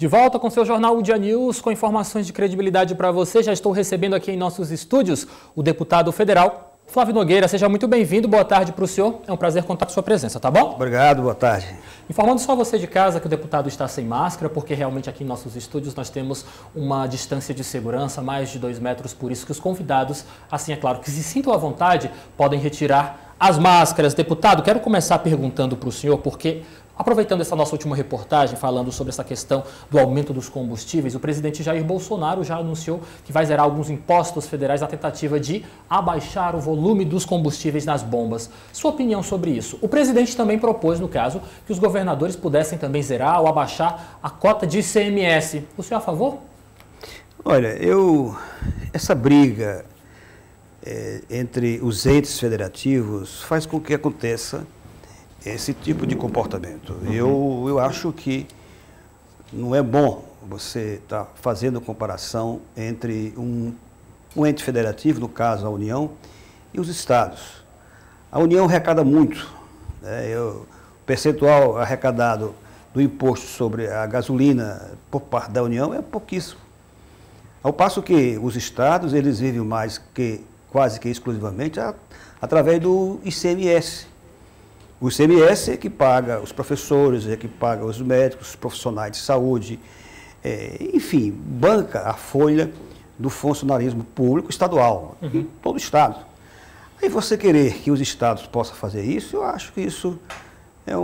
De volta com seu jornal O Dia News, com informações de credibilidade para você. Já estou recebendo aqui em nossos estúdios o deputado federal Flávio Nogueira. Seja muito bem-vindo, boa tarde para o senhor. É um prazer contar com sua presença, tá bom? Obrigado, boa tarde. Informando só você de casa que o deputado está sem máscara, porque realmente aqui em nossos estúdios nós temos uma distância de segurança, mais de 2 metros, por isso que os convidados, assim é claro, que se sintam à vontade, podem retirar as máscaras. Deputado, quero começar perguntando para o senhor, porque aproveitando essa nossa última reportagem, falando sobre essa questão do aumento dos combustíveis, o presidente Jair Bolsonaro já anunciou que vai zerar alguns impostos federais na tentativa de abaixar o volume dos combustíveis nas bombas. Sua opinião sobre isso? O presidente também propôs, no caso, que os governadores pudessem também zerar ou abaixar a cota de ICMS. O senhor é a favor? Olha, essa briga entre os entes federativos faz com que aconteça esse tipo de comportamento. Eu acho que não é bom você estar fazendo comparação entre um ente federativo, no caso a União, e os estados. A União arrecada muito, né? O percentual arrecadado do imposto sobre a gasolina por parte da União é pouquíssimo. Ao passo que os estados, eles vivem mais que quase que exclusivamente através do ICMS. O ICMS é que paga os professores, é que paga os médicos, os profissionais de saúde, enfim, banca a folha do funcionalismo público estadual, em todo o estado. Aí você querer que os estados possam fazer isso, eu acho que isso é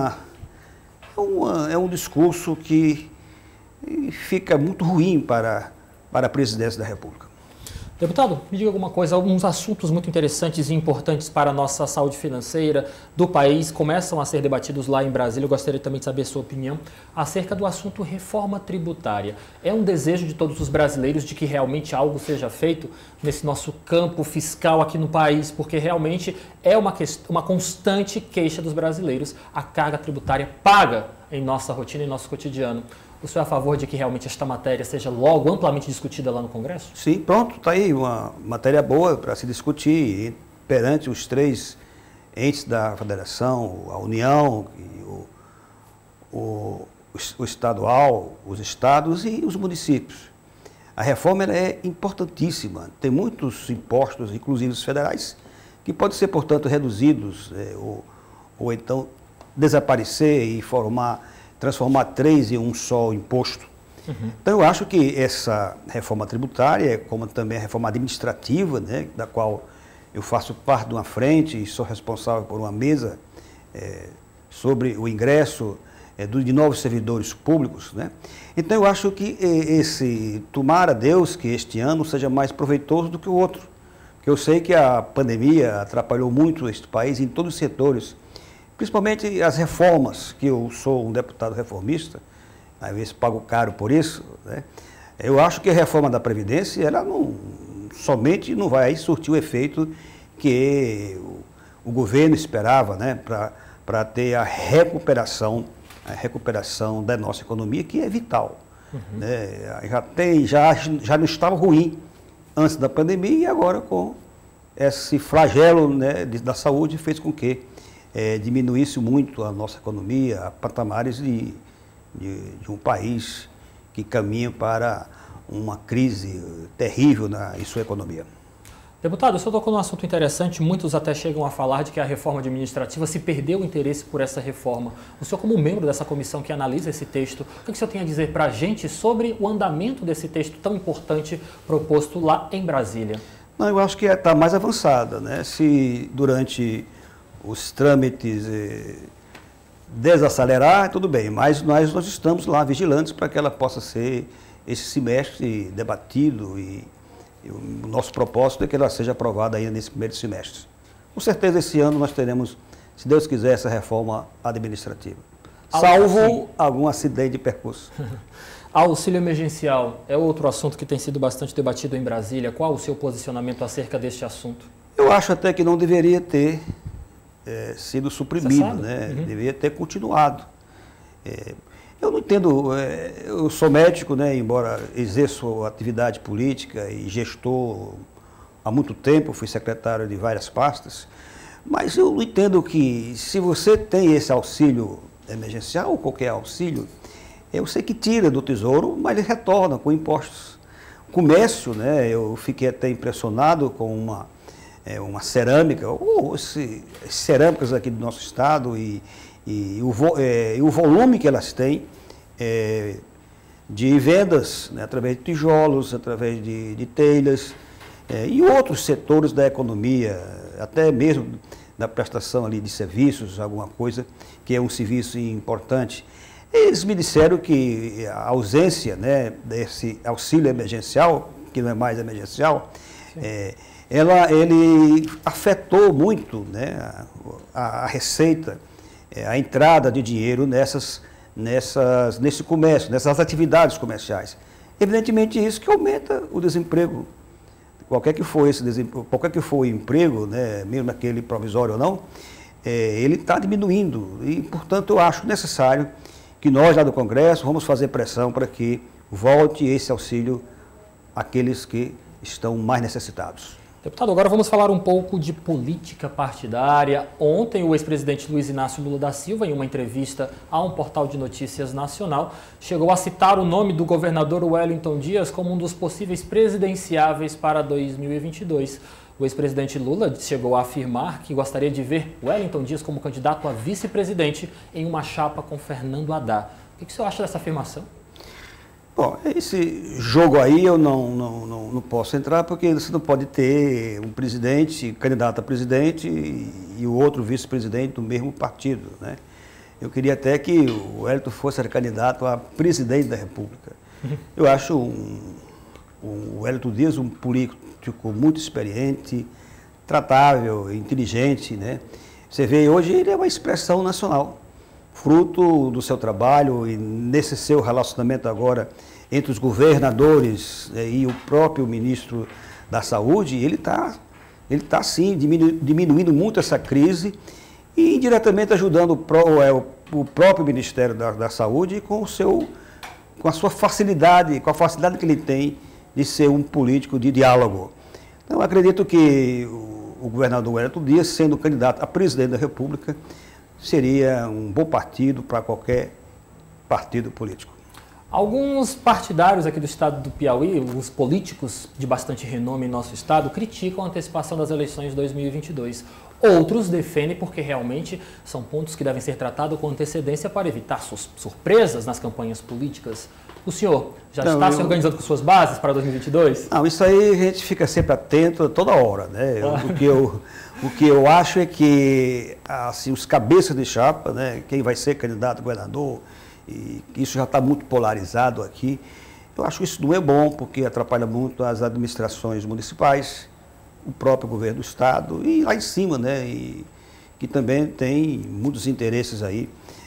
um discurso que fica muito ruim para a presidência da República. Deputado, me diga alguma coisa, alguns assuntos muito interessantes e importantes para a nossa saúde financeira do país começam a ser debatidos lá em Brasília. Eu gostaria também de saber a sua opinião acerca do assunto reforma tributária. É um desejo de todos os brasileiros de que realmente algo seja feito nesse nosso campo fiscal aqui no país, porque realmente é uma constante queixa dos brasileiros a carga tributária paga em nossa rotina, em nosso cotidiano. O senhor é a favor de que realmente esta matéria seja logo amplamente discutida lá no Congresso? Sim, pronto, está aí uma matéria boa para se discutir perante os 3 entes da federação, a União, o estadual, os estados e os municípios. A reforma ela é importantíssima, tem muitos impostos, inclusive os federais, que podem ser, portanto, reduzidos ou então desaparecer e transformar 3 em um só imposto. Então, eu acho que essa reforma tributária, como também a reforma administrativa, né, da qual eu faço parte de uma frente e sou responsável por uma mesa sobre o ingresso de novos servidores públicos, né? Então, eu acho que tomara Deus que este ano seja mais proveitoso do que o outro, porque eu sei que a pandemia atrapalhou muito este país em todos os setores, principalmente as reformas, que eu sou um deputado reformista, às vezes pago caro por isso, né? Eu acho que a reforma da Previdência, ela somente não vai surtir o efeito que o governo esperava, né? Para ter a recuperação da nossa economia, que é vital. Né? Já não estava ruim antes da pandemia e agora com esse flagelo, né, da saúde fez com que diminuísse muito a nossa economia a patamares de um país que caminha para uma crise terrível em sua economia. Deputado, o senhor tocou num assunto interessante, muitos até chegam a falar de que a reforma administrativa se perdeu o interesse por essa reforma. O senhor, como membro dessa comissão que analisa esse texto, o que o senhor tem a dizer para a gente sobre o andamento desse texto tão importante proposto lá em Brasília? Não, eu acho que está mais avançada, né? Se durante os trâmites desacelerar, tudo bem, mas nós estamos lá vigilantes para que ela possa ser esse semestre debatido e o nosso propósito é que ela seja aprovada ainda nesse primeiro semestre. Com certeza esse ano nós teremos, se Deus quiser, essa reforma administrativa, salvo algum acidente de percurso. Auxílio emergencial é outro assunto que tem sido bastante debatido em Brasília. Qual o seu posicionamento acerca deste assunto? Eu acho até que não deveria ter sido suprimido, né? Deveria ter continuado. Eu não entendo, eu sou médico, né? Embora exerça atividade política e gestor há muito tempo, fui secretário de várias pastas, mas eu entendo que se você tem esse auxílio emergencial ou qualquer auxílio, eu sei que tira do Tesouro, mas ele retorna com impostos. O comércio, né, eu fiquei até impressionado com uma cerâmica, ou cerâmicas aqui do nosso estado e o volume que elas têm de vendas, né, através de tijolos, através de telhas e outros setores da economia, até mesmo da prestação ali de serviços, alguma coisa que é um serviço importante. Eles me disseram que a ausência, né, desse auxílio emergencial, que não é mais emergencial, ele afetou muito, né, a receita, a entrada de dinheiro nesse comércio, nessas atividades comerciais. Evidentemente isso que aumenta o desemprego. Qualquer que for o emprego, né, mesmo aquele provisório ou não, ele está diminuindo. E, portanto, eu acho necessário que nós, lá do Congresso, vamos fazer pressão para que volte esse auxílio àqueles que estão mais necessitados. Deputado, agora vamos falar um pouco de política partidária. Ontem, o ex-presidente Luiz Inácio Lula da Silva, em uma entrevista a um portal de notícias nacional, chegou a citar o nome do governador Wellington Dias como um dos possíveis presidenciáveis para 2022. O ex-presidente Lula chegou a afirmar que gostaria de ver Wellington Dias como candidato a vice-presidente em uma chapa com Fernando Haddad. O que o senhor acha dessa afirmação? Bom, esse jogo aí eu não posso entrar, porque você não pode ter um presidente, candidato a presidente e o outro vice-presidente do mesmo partido, né? Eu queria até que o Wellington fosse candidato a presidente da República. Eu acho o Wellington Dias um político muito experiente, tratável, inteligente, né? Você vê, hoje ele é uma expressão nacional, fruto do seu trabalho e nesse seu relacionamento agora entre os governadores e o próprio ministro da Saúde, ele está sim diminuindo muito essa crise e indiretamente ajudando o próprio Ministério da Saúde com a sua facilidade, com a facilidade que ele tem de ser um político de diálogo. Então, acredito que o governador Wellington Dias, sendo candidato a presidente da República, seria um bom partido para qualquer partido político. Alguns partidários aqui do estado do Piauí, os políticos de bastante renome em nosso estado, criticam a antecipação das eleições de 2022. Outros defendem porque realmente são pontos que devem ser tratados com antecedência para evitar surpresas nas campanhas políticas. O senhor já está se organizando com suas bases para 2022? Não, isso aí a gente fica sempre atento toda hora, né? O que eu acho é que assim, os cabeças de chapa, né, quem vai ser candidato a governador, e isso já está muito polarizado aqui, eu acho que isso não é bom, porque atrapalha muito as administrações municipais, o próprio governo do estado e lá em cima, né, e que também tem muitos interesses aí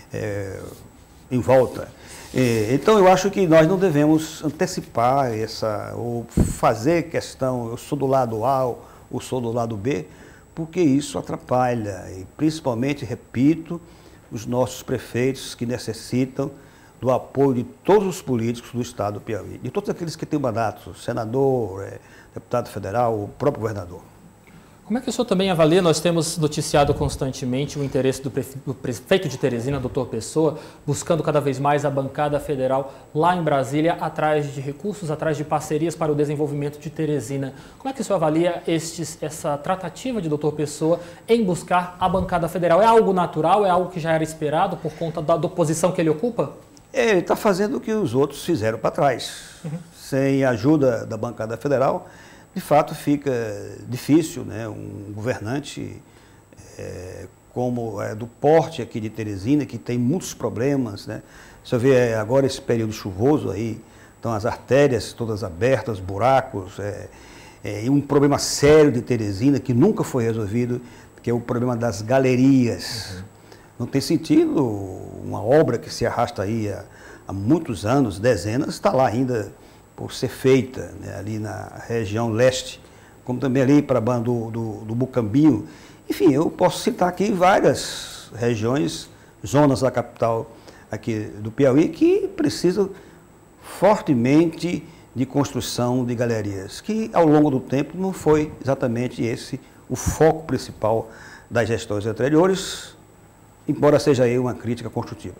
em volta. Então eu acho que nós não devemos antecipar ou fazer questão, eu sou do lado A ou sou do lado B, porque isso atrapalha, e principalmente, repito, os nossos prefeitos que necessitam do apoio de todos os políticos do estado do Piauí, de todos aqueles que têm mandato, senador, deputado federal, o próprio governador. Como é que o senhor também avalia? Nós temos noticiado constantemente o interesse do prefeito de Teresina, doutor Pessoa, buscando cada vez mais a bancada federal lá em Brasília, atrás de recursos, atrás de parcerias para o desenvolvimento de Teresina. Como é que o senhor avalia essa tratativa de doutor Pessoa em buscar a bancada federal? É algo natural? É algo que já era esperado por conta da posição que ele ocupa? Ele está fazendo o que os outros fizeram para trás. Sem a ajuda da bancada federal, de fato fica difícil, né, um governante como do porte aqui de Teresina, que tem muitos problemas, né? Você vê agora esse período chuvoso aí, estão as artérias todas abertas, buracos, e um problema sério de Teresina que nunca foi resolvido, que é o problema das galerias. Não tem sentido uma obra que se arrasta aí há muitos anos, dezenas, está lá ainda por ser feita, né, ali na região leste, como também ali para do Bucambinho. Enfim, eu posso citar aqui várias regiões, zonas da capital aqui do Piauí, que precisam fortemente de construção de galerias, que ao longo do tempo não foi exatamente esse o foco principal das gestões anteriores, embora seja aí uma crítica construtiva.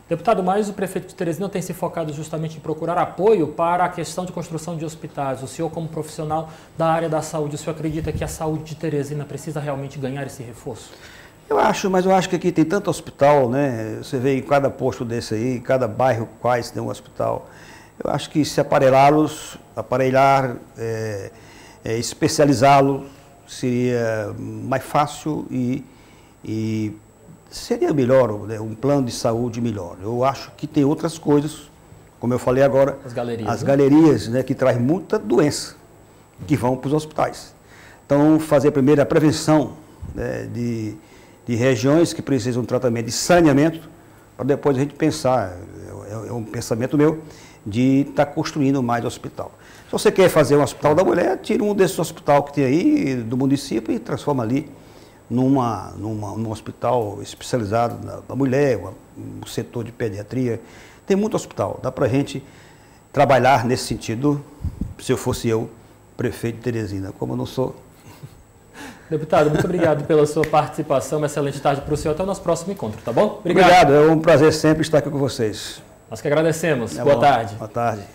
Deputado, mas o prefeito de Teresina tem se focado justamente em procurar apoio para a questão de construção de hospitais. O senhor, como profissional da área da saúde, o senhor acredita que a saúde de Teresina precisa realmente ganhar esse reforço? Eu acho, mas eu acho que aqui tem tanto hospital, né? Você vê em cada posto desse aí, cada bairro quase tem um hospital. Eu acho que se aparelhar, especializá-lo, seria mais fácil e seria melhor, né? Um plano de saúde melhor. Eu acho que tem outras coisas, como eu falei agora, as galerias, né, que trazem muita doença, que vão para os hospitais. Então, fazer primeiro a prevenção, né, de regiões que precisam de tratamento de saneamento, para depois a gente pensar, é um pensamento meu, de estar construindo mais hospital. Se você quer fazer um hospital da mulher, tira um desses hospitais que tem aí do município e transforma ali num hospital especializado na mulher, um setor de pediatria. Tem muito hospital, dá para a gente trabalhar nesse sentido, se eu fosse eu, prefeito de Teresina, como eu não sou. Deputado, muito obrigado pela sua participação, uma excelente tarde para o senhor, até o nosso próximo encontro, tá bom? Obrigado, é um prazer sempre estar aqui com vocês. Nós que agradecemos, boa tarde. Boa tarde.